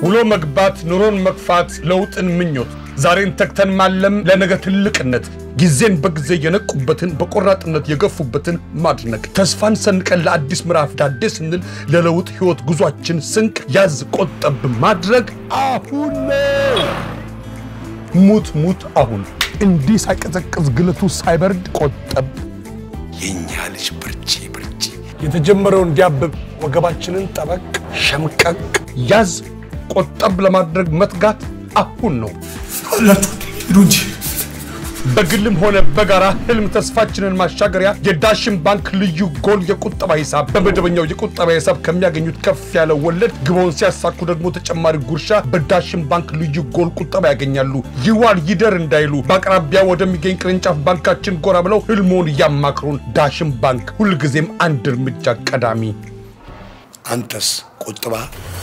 ውሎ መግባት ኑሮን መግፋት ለውጥን ምኞት ዛሬን ተክተን ማለም ለነገ ትልቅነት ጊዜን በጊዜ የነቁበትን በቆራጥነት የገፉበትን ማድነቅ ተስፋን ሰንቀን ለአዲስ ምዕራፍ ዳዴ ስንል ለለውጥ ህይወት ጉዟችን ስንቅ ያዝ ቆጠብ ማድረግ አሁን ሙት አሁን እንዲህ ሳይቀዘቅዝ ግለቱ ሳይበርድ ቆጠብ የኛ ልጅ ብርቺ የተጀመረው እንዲያብብ ወገባችንን ጠበቅ ሸምቀቅ ያዝ ቆጠብ ለማድረግ መትጋት አሁን ነው ሩጂ በግልም ሆነ በጋራ ህልም ተስፋችንን ማሻገሪያ የዳሽን ባንክ ልዩ ጎል የቁጠባ ሂሳብ በመደበኛው የቁጠባ ሂሳብ ከሚያገኙት ከፍ ያለ ወለድ ግቦን ሲያሳኩ ደግሞ ተጨማሪ ጉርሻ በዳሽን ባንክ ልዩ ጎል ቁጠባ ያገኛሉ ይዋል ይደር እንዳይሉ በአቅራቢያ ወደሚገኝ ቅርንጫፍ ባንካችን ጎራ ብለው ህልሞን ያማክሩን ዳሽን ባንክ ሁሉ ጊዜም አንድ እርምጃ ቀዳሚ አንተስ ቁጠባ